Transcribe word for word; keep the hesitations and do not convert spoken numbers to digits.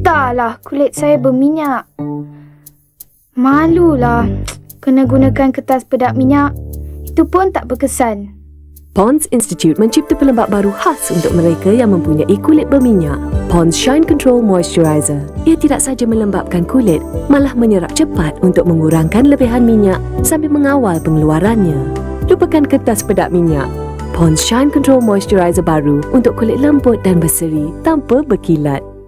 Entahlah, kulit saya berminyak. Malulah kena gunakan kertas pedap minyak. Itu pun tak berkesan. Pond's Institute mencipta pelembap baru khas untuk mereka yang mempunyai kulit berminyak. Pond's Shine Control Moisturizer. Ia tidak sahaja melembapkan kulit, malah menyerap cepat untuk mengurangkan lebihan minyak sambil mengawal pengeluarannya. Lupakan kertas pedap minyak. Pond's Shine Control Moisturizer baru untuk kulit lembut dan berseri tanpa berkilat.